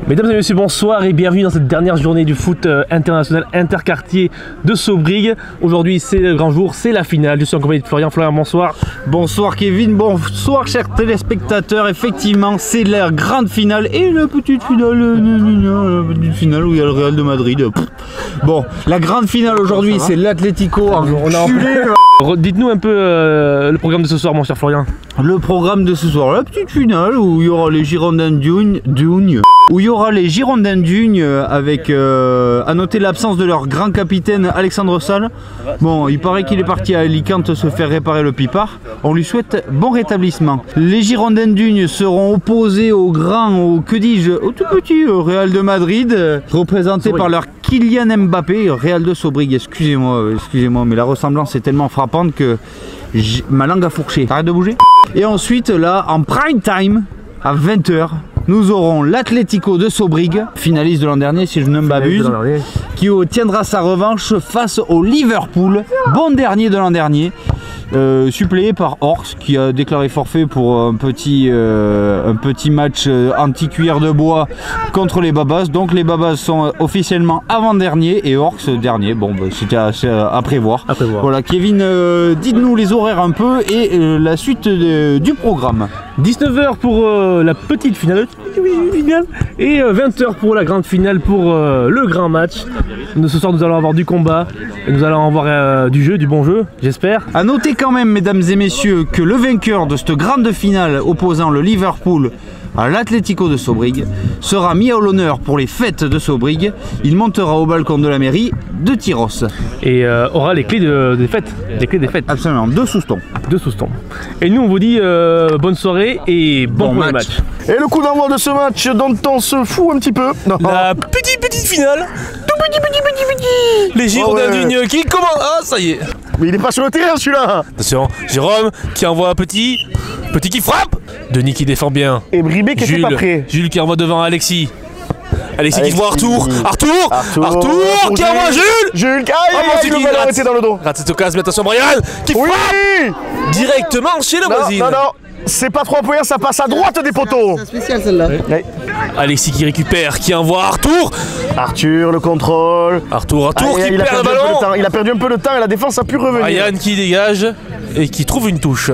Mesdames et messieurs, bonsoir et bienvenue dans cette dernière journée du foot international interquartier de Saubrigue. Aujourd'hui c'est le grand jour, c'est la finale. Je suis en compagnie de Florian. Florian, bonsoir. Bonsoir Kevin, bonsoir chers téléspectateurs. Effectivement c'est la grande finale et la petite finale où il y a le Real de Madrid. Bon, la grande finale aujourd'hui c'est l'Atlético. Dites-nous un peu le programme de ce soir, mon cher Florian. Le programme de ce soir, la petite finale où il y aura les Girondins d'Ugne, avec à noter l'absence de leur grand capitaine Alexandre Sall. Bon, il paraît qu'il est parti à Alicante se faire réparer le pipard. On lui souhaite bon rétablissement. Les Girondins d'Ugne seront opposés au tout petit Real de Madrid, représenté par leur Kylian Mbappé, Real de Saubrigue. Excusez-moi, mais la ressemblance est tellement frappante que ma langue a fourché. Arrête de bouger. Et ensuite, là, en prime time, à 20 h, nous aurons l'Atlético de Saubrigue, finaliste de l'an dernier si je ne m'abuse, qui tiendra sa revanche face au Liverpool, bon dernier de l'an dernier, suppléé par Horx qui a déclaré forfait pour un petit match anti-cuillère de bois contre les Babas. Donc les Babas sont officiellement avant-dernier et Horx dernier. Bon, bah, c'était à prévoir. Voilà, Kevin, dites-nous les horaires un peu et la suite du programme. 19 h pour la petite finale et 20 h pour la grande finale pour le grand match. Ce soir nous allons avoir du combat et nous allons avoir du jeu, du bon jeu, j'espère. A noter quand même, mesdames et messieurs, que le vainqueur de cette grande finale opposant le Liverpool à l'Atlético de Saubrigue sera mis à l'honneur pour les fêtes de Saubrigue. Il montera au balcon de la mairie de Tyros et aura les clés des fêtes. Absolument, 2 soustons. Et nous on vous dit bonne soirée et bon match. Et le coup d'envoi de ce match dont on se fout un petit peu. La petite finale. Tout petit. Les Girondins d'Ugne qui commencent. Ah, ça y est. Mais il est pas sur le terrain celui-là. Attention, Jérôme qui envoie un petit qui frappe. Denis qui défend bien. Et Bribé qui était pas prêt. Jules qui envoie devant Alexis qui voit Arthur qui envoie Jules qui le ballon était dans le dos. Rate cette occasion, mais attention Brian qui frappe directement chez le voisin. Non, c'est pas 3 points, ça passe à droite des poteaux. C'est spécial celle-là. Oui. Alexis qui récupère, qui envoie Arthur, le contrôle. Arthur qui perd le ballon. Il a perdu un peu de temps et la défense a pu revenir. Brian qui dégage et qui trouve une touche.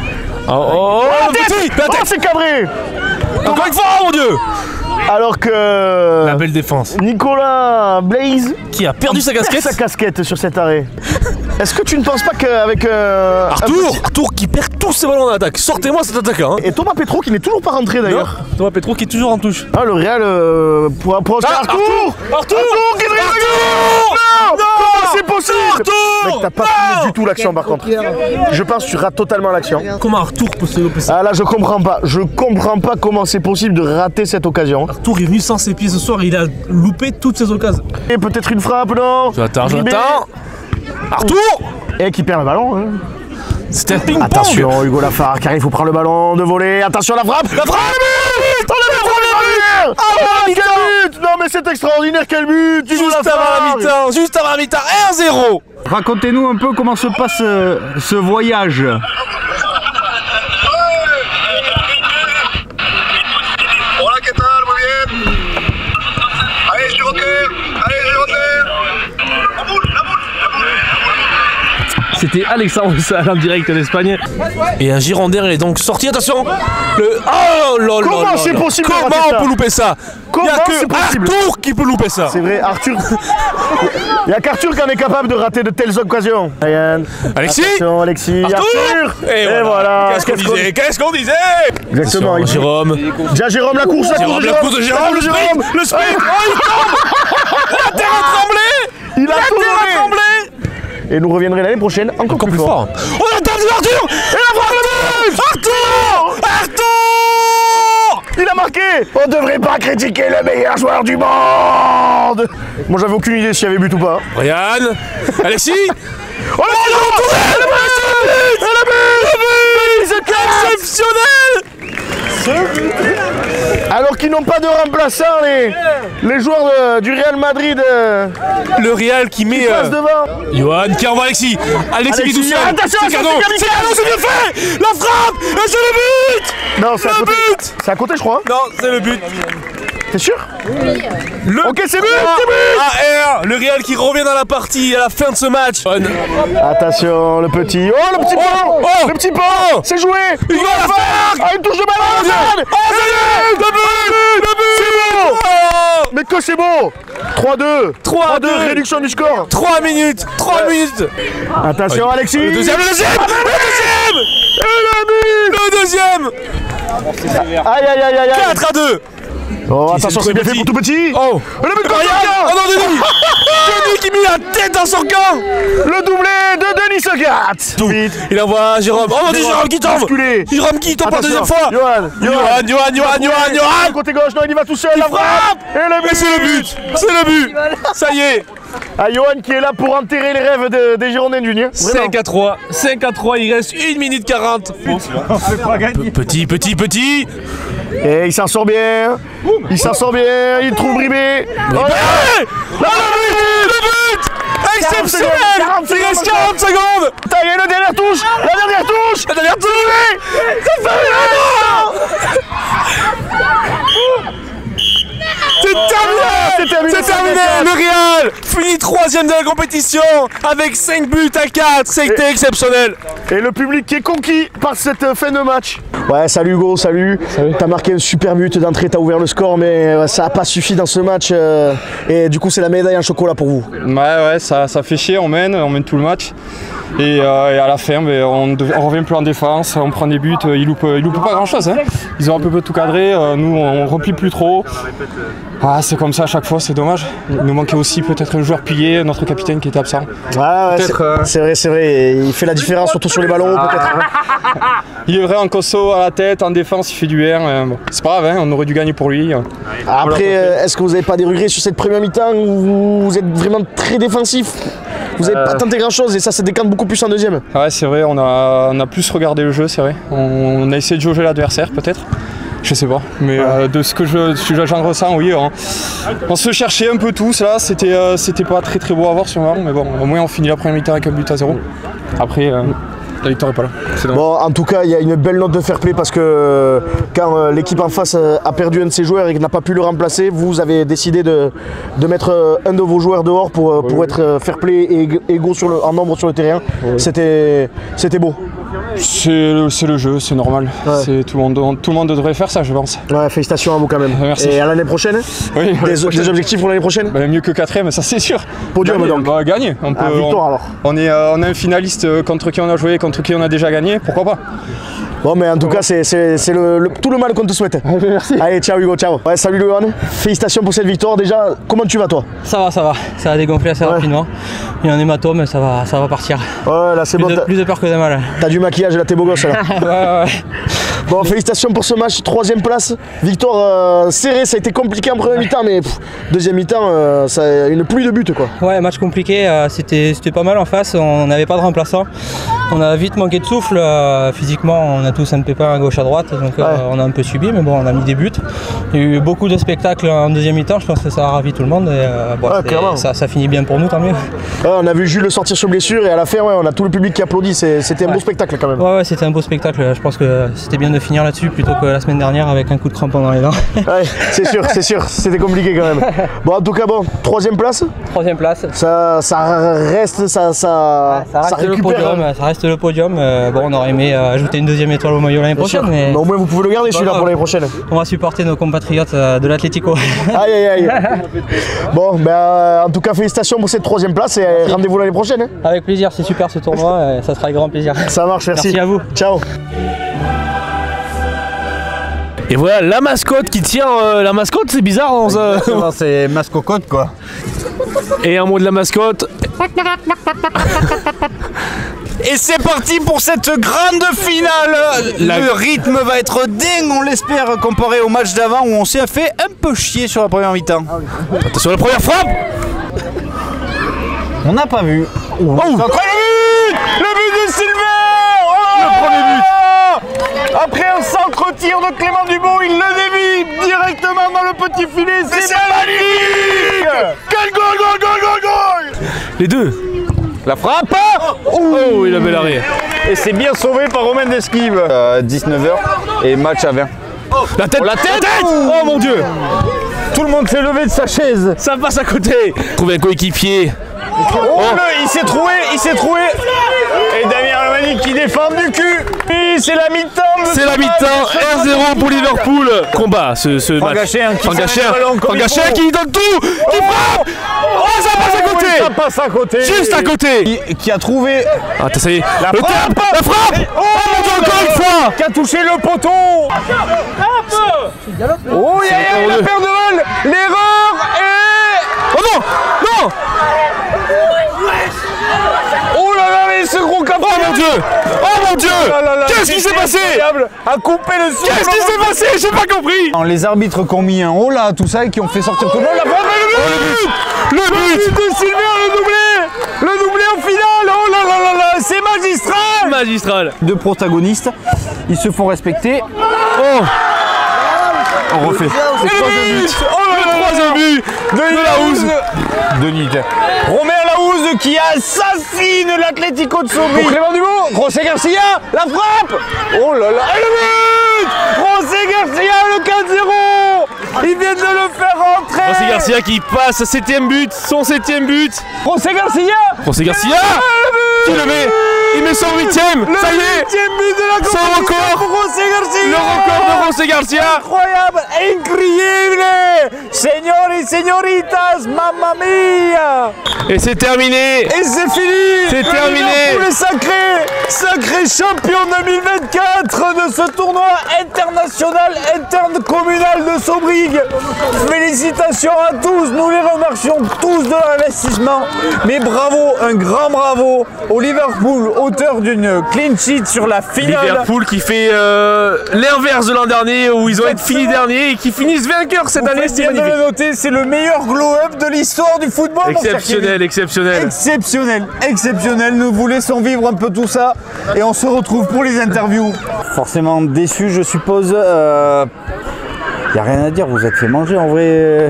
C'est cadré. Encore une fois, mon Dieu. Alors que la belle défense. Nicolas Blaise qui a perdu sa casquette sur cet arrêt. Est-ce que tu ne penses pas qu'avec Arthur qui perd tous ses ballons en attaque. Sortez-moi cet attaquant. Et Thomas Petro qui n'est toujours pas rentré d'ailleurs. Thomas Petro qui est toujours en touche. Ah, le Real pour approcher Arthur qui dribble. Non, c'est possible. Mec, t'as pas filmé du tout l'action par contre. Je pense que tu rates totalement l'action. Comment Arthur peut se louper ça? Ah là je comprends pas comment c'est possible de rater cette occasion. Arthur est venu sans ses pieds ce soir, il a loupé toutes ses occasions. Et peut-être une frappe, non? J'attends. Arthur et qui perd le ballon. Hein. C'est un ping-pong. Attention, Hugo Lafare qui arrive pour prendre le ballon de voler. Attention, la frappe. Non mais c'est extraordinaire, quel but. Juste avant la mi-temps, 1-0. Racontez-nous un peu comment se passe ce voyage. Hola, ¿qué tal? Muy bien. Allez, Girondins. C'était Alexandre Sall en direct d'Espagne. Et un Girondin est donc sorti. Attention. Comment c'est possible? Comment on peut louper ça? Il n'y a que Arthur qui peut louper ça. C'est vrai, Arthur. Il n'y a qu'Arthur qui en est capable de rater de telles occasions. Alexis. Attention, Alexis. Arthur. Et voilà. Qu'est-ce qu'on disait? Exactement. Jérôme. Déjà Jérôme, la course de Jérôme. Le sprint. Oh, il tombe. La terre a tremblé. Il a tremblé. Et nous reviendrons l'année prochaine encore plus fort. On a entendu Arthur. Et la frappe de but. Arthur. Il a marqué. On devrait pas critiquer le meilleur joueur du monde. Moi j'avais aucune idée s'il y avait but ou pas. Brian. Alexis. Oh le but. Exceptionnel. Alors qu'ils n'ont pas de remplaçants, les joueurs du Real Madrid. Le Real qui met devant. Johan qui envoie Alexis. Alexis qui est tout seul. Attention, c'est cadeau, c'est bien fait. La frappe et c'est le but. Non, c'est à côté. C'est à côté, je crois. Non, c'est le but. T'es sûr? Ok, c'est but! AR, le Real qui revient dans la partie à la fin de ce match. Attention, le petit. Oh, le petit pont! Le petit pont! C'est joué! Il va la faire! Ah, une touche de ballon! Le but! C'est beau! Mais que c'est beau! 3-2! 3-2, réduction du score! 3 minutes! 3 minutes! Attention, Alexis! Le deuxième! Le deuxième! Le deuxième! Aïe, aïe, aïe, aïe! 4-2! Oh, attention, c'est bien fait pour tout petit! Oh! Le but de Oh non, Denis! Denis qui met la tête dans son camp! Le doublé de Denis Sogat! Il envoie Jérôme. Oh mon Dieu, Jérôme qui tombe! Jérôme qui tombe pour la deuxième fois! Johan! Côté gauche, non, il y va tout seul, la frappe! Et le but! Et c'est le but! C'est le but! Ça y est! Ah, Johan qui est là pour enterrer les rêves des Girondins du Nier. 5-3, 5-3, il reste 1 minute 40. Petit. Et il s'en sort bien. Il s'en sort bien. Il trouve Bribé. Le but! Exceptionnel! Il reste 40 secondes! Il y a la dernière touche! La dernière touche! C'est terminé! Le Real finit 3ème de la compétition avec 5 buts à 4. C'était exceptionnel. Et le public qui est conquis par cette fin de match. Ouais, salut Hugo, salut. T'as marqué un super but d'entrée, t'as ouvert le score, mais ça n'a pas suffi dans ce match. Et du coup, c'est la médaille en chocolat pour vous. Ouais, ça fait chier, on mène tout le match. Et à la fin, on revient plus en défense, on prend des buts, ils loupent pas grand chose. Hein. Ils ont un peu tout cadré, nous on replie plus trop. Ah, c'est comme ça à chaque fois, c'est dommage. Il nous manquait aussi peut-être un joueur pilier, notre capitaine qui était absent. Ouais, c'est vrai, il fait la différence surtout sur les ballons peut-être. Il est vrai en Koso à la tête, en défense il fait du R. Bon, c'est pas grave, hein, on aurait dû gagner pour lui. Après, est-ce que vous n'avez pas des regrets sur cette première mi-temps où vous êtes vraiment très défensif? Vous n'avez pas tenté grand chose et ça se décante beaucoup plus en deuxième. Ouais, c'est vrai, on a plus regardé le jeu, c'est vrai. On a essayé de jauger l'adversaire peut-être. Je sais pas, mais de ce que j'en ressens, oui, on se cherchait un peu tous là, c'était pas très beau à voir sûrement, mais bon, au moins on finit la première mi-temps avec un but à 0. Après, la victoire est pas là. Bon, en tout cas, il y a une belle note de fair play parce que quand l'équipe en face a perdu un de ses joueurs et n'a pas pu le remplacer, vous avez décidé de mettre un de vos joueurs dehors pour être fair play et égaux en nombre sur le terrain. Oui. C'était beau. C'est le jeu, c'est normal. Ouais. Tout le monde devrait faire ça, je pense. Ouais, félicitations à vous quand même. Merci. Et à l'année prochaine? Oui. Des objectifs pour l'année prochaine? Mieux que 4ème, ça c'est sûr. Podium donc. Gagner. Victoire alors. On a un finaliste contre qui on a joué, contre qui on a déjà gagné, pourquoi pas? Bon, mais en tout cas, c'est tout le mal qu'on te souhaite. Merci. Allez, ciao Hugo, ciao. Ouais, salut Johan. Félicitations pour cette victoire. Déjà, comment tu vas toi? Ça va. Ça va dégonfler assez rapidement. Il y a un hématome, mais ça va partir. Ouais, là c'est bon. Plus de peur que de mal. T'as du maquillage et là t'es beau gosse là. Ouais. Bon, félicitations pour ce match, 3ème place. Victoire serrée, ça a été compliqué en première mi-temps, mais deuxième mi-temps, ça une pluie de buts quoi. Ouais, match compliqué, c'était pas mal en face, on n'avait pas de remplaçant. On a vite manqué de souffle, physiquement on a tous un pépin à gauche à droite, donc on a un peu subi, mais bon on a mis des buts. Il y a eu beaucoup de spectacles en deuxième mi-temps, je pense que ça a ravi tout le monde et ça finit bien pour nous, tant mieux. On a vu Jules sortir sur blessure et à la fin on a tout le public qui applaudit, c'était un beau spectacle quand même. Ouais, c'était un beau spectacle, je pense que c'était bien de finir là-dessus plutôt que la semaine dernière avec un coup de crampon dans les dents. Ouais, c'est sûr, c'était compliqué quand même. Bon, en tout cas, 3ème place. 3ème place. Ça reste, ça récupère. Le podium, ça reste le podium. Bon, on aurait aimé ajouter une 2ème étoile au maillot l'année prochaine. Mais au moins, vous pouvez le garder celui-là pour l'année prochaine. On va supporter nos compatriotes de l'Atlético. Aïe. Bon, en tout cas, félicitations pour cette 3ème place et rendez-vous l'année prochaine. Hein. Avec plaisir, c'est super ce tournoi, ça sera avec grand plaisir. Ça marche, merci. Merci à vous. Ciao. Et voilà la mascotte qui tient. La mascotte, c'est bizarre. C'est mascocotte quoi. Et un mot de la mascotte. Et c'est parti pour cette grande finale. Le rythme va être dingue, on l'espère, comparé au match d'avant où on s'est fait un peu chier sur la première mi-temps. Attention, la première frappe. On n'a pas vu. Le but de Silver. Le premier but. Après un centre-tir de Clément Dubois, il le dévie directement dans le petit filet. C'est magnifique. Quel goal. Les deux. La frappe. Oh, il avait l'arrêt. Et c'est bien sauvé par Romain d'Esquive. 19h et match à 20. La tête. Oh mon Dieu. Tout le monde s'est levé de sa chaise. Ça passe à côté. Trouver un coéquipier. Oh, il s'est troué. Et Damien Lemani qui défend du cul. Et c'est la mi-temps. C'est la mi-temps, 1-0 pour Liverpool. Combat ce match. Franck Gachin qui donne tout, qui frappe. Oh, ça passe à côté. Ça passe à côté. Juste à côté. Qui a trouvé Attends, ça y est. la frappe. Oh, mon Dieu, encore une fois. Qui a touché le poteau. Oh, il y a la paire de balles. L'erreur est... Oh non, non. Oh là là, mais ce gros capot. Oh mon Dieu. Oh mon Dieu. Qu'est-ce qui s'est passé? A coupé le souffle. Qu'est-ce qui s'est passé? J'ai pas compris. Les arbitres qui ont mis un haut là, tout ça, et qui ont fait sortir tout le monde. La frappe et Le but de Silver, le doublé en finale. Oh là là là là, c'est magistral. magistral. Deux protagonistes, ils se font respecter. Oh. On refait. Le troisième but de Laouze. Denis. Romain Laouze qui assassine l'Atlético de Sobri. Clément Dumont, José Garcia, la frappe. Oh là là, et le but. José Garcia, le 4-0. Ils viennent de le faire rentrer. José Garcia qui passe son 7ème but. José Garcia. José Garcia qui le met. Il met son 8ème. Ça y est. Le 8ème but de la Son compétition record. pour José Garcia. Le record de José Garcia. Incroyable, incroyable. Señores y señoritas, mamma mia. Et c'est terminé. Et c'est fini. C'est terminé. Liverpool est sacré champion 2024 de ce tournoi international intercommunal de Sobrig. Félicitations à tous, nous les remercions tous de leur investissement. Mais bravo, un grand bravo au Liverpool, auteur d'une clean sheet sur la finale. Liverpool qui fait l'inverse de l'an dernier où ils ont été finis dernier et qui finissent vainqueurs cette année. C'est magnifique. Le noter, c'est le meilleur glow-up de l'histoire du football. Exceptionnel. Exceptionnel, nous vous laissons vivre un peu tout ça et on se retrouve pour les interviews. Forcément déçu, je suppose. Y a rien à dire, vous êtes fait manger en vrai.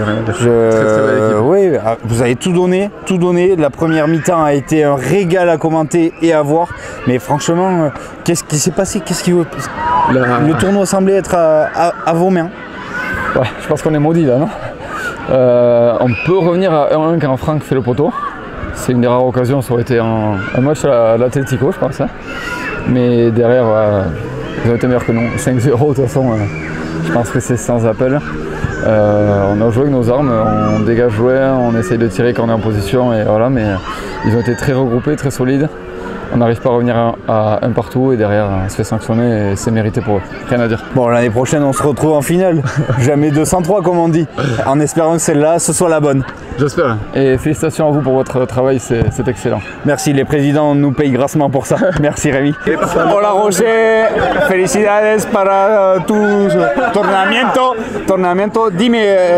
Oui, vous avez tout donné. La première mi-temps a été un régal à commenter et à voir. Mais franchement, qu'est-ce qui s'est passé? Le tournoi semblait être à vos mains. Ouais, je pense qu'on est maudit là, non? On peut revenir à 1-1 quand Franck fait le poteau. C'est une des rares occasions, ça aurait été un match à l'Atlético, je pense. Hein. Mais derrière, ils ont été meilleurs que nous. 5-0, de toute façon, je pense que c'est sans appel. On a joué avec nos armes, on dégage jouer, on essaye de tirer quand on est en position, et voilà, mais ils ont été très regroupés, très solides. On n'arrive pas à revenir à un partout et derrière on se fait sanctionner et c'est mérité pour eux. Rien à dire. Bon, l'année prochaine on se retrouve en finale. Jamais 203 comme on dit. En espérant que celle-là ce soit la bonne. J'espère. Et félicitations à vous pour votre travail, c'est excellent. Merci, les présidents nous payent grassement pour ça. Merci Rémi. Hola José, felicidades para tu tornamiento. Dime,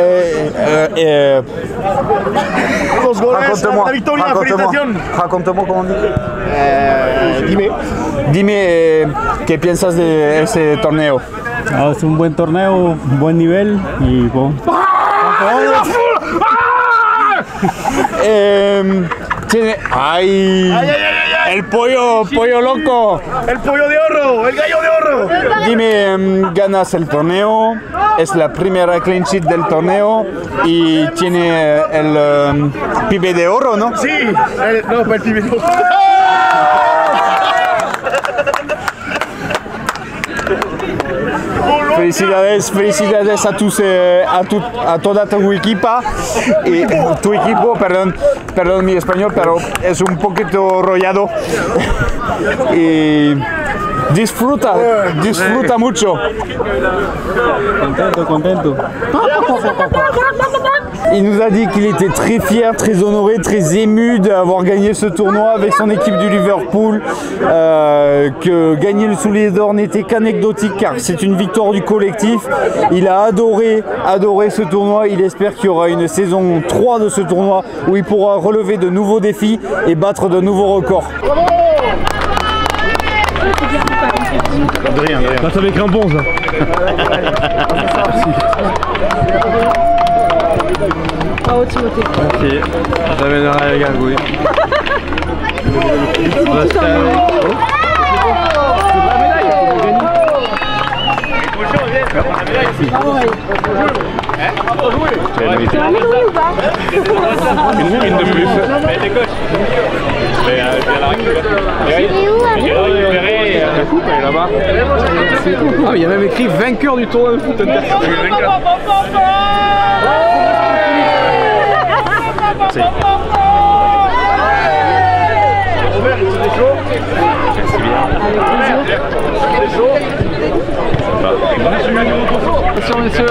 Los goles, la victoria, felicitación. Raconte-moi comment on dit. Dime, ¿qué piensas de ese torneo? Es un buen torneo, un buen nivel y bueno. El pollo loco. El pollo de oro, el gallo de oro. Dime, ganas el torneo, es la primera clean sheet del torneo y tiene el pibe de oro, ¿no? Sí, no, el pibe de oro. Felicidades a tous, a toda tu equipa y tu equipo, perdón mi español, pero es un poquito rollado. Y disfruta mucho. Contento. Il nous a dit qu'il était très fier, très honoré, très ému d'avoir gagné ce tournoi avec son équipe du Liverpool, que gagner le soulier d'or n'était qu'anecdotique car c'est une victoire du collectif. Il a adoré ce tournoi, il espère qu'il y aura une saison 3 de ce tournoi où il pourra relever de nouveaux défis et battre de nouveaux records. Rien. Ça avec un bon ça. Bravo Timothée. Ok, j'amènerai la gargouille. Bravo. Une de plus. Ah, il y a même écrit vainqueur du tournoi de foot inter. Attention messieurs.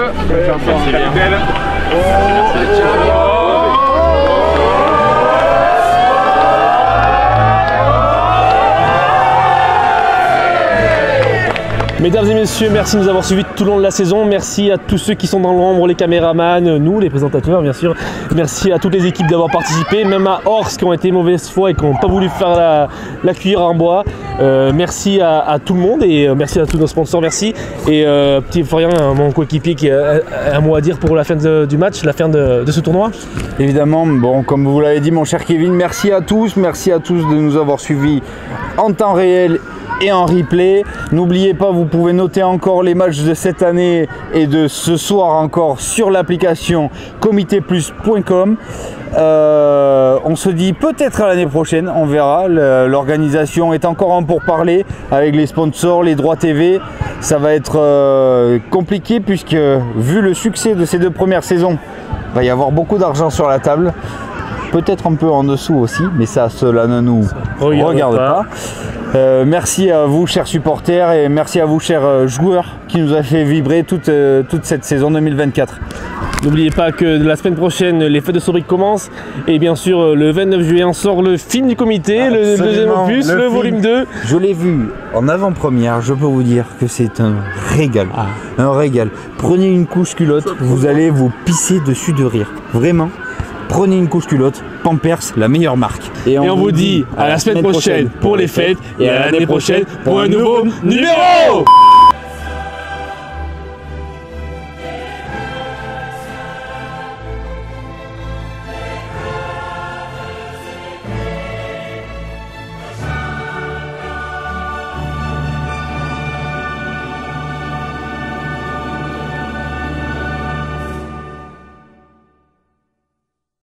Mesdames et messieurs, merci de nous avoir suivis tout le long de la saison. Merci à tous ceux qui sont dans l'ombre, les caméramans, nous, les présentateurs, bien sûr. Merci à toutes les équipes d'avoir participé, même à Horst qui ont été mauvaise foi et qui n'ont pas voulu faire la cuillère en bois. Merci à tout le monde et merci à tous nos sponsors, merci. Et petit Florian, mon coéquipier, qui a un mot à dire pour la fin du match, la fin de ce tournoi. Évidemment, bon, comme vous l'avez dit, mon cher Kevin, merci à tous de nous avoir suivis en temps réel et en replay. N'oubliez pas, vous pouvez noter encore les matchs de cette année et de ce soir encore sur l'application comitéplus.com. On se dit peut-être à l'année prochaine, on verra. L'organisation est encore en pourparlers avec les sponsors, les droits TV. Ça va être compliqué puisque vu le succès de ces 2 premières saisons, il va y avoir beaucoup d'argent sur la table. Peut-être un peu en dessous aussi, mais ça, cela ne nous regarde pas. Merci à vous, chers supporters, et merci à vous, chers joueurs, qui nous a fait vibrer toute cette saison 2024. N'oubliez pas que la semaine prochaine, les fêtes de Sobrique commencent. Et bien sûr, le 29 juillet, on sort le film du comité, le deuxième opus, le volume 2. Je l'ai vu en avant-première, je peux vous dire que c'est un régal. Un régal. Prenez une couche culotte, vous allez vous pisser dessus de rire. Vraiment. Prenez une couche culotte, Pampers, la meilleure marque. Et on vous dit à la semaine prochaine pour les fêtes et à l'année prochaine pour un nouveau numéro.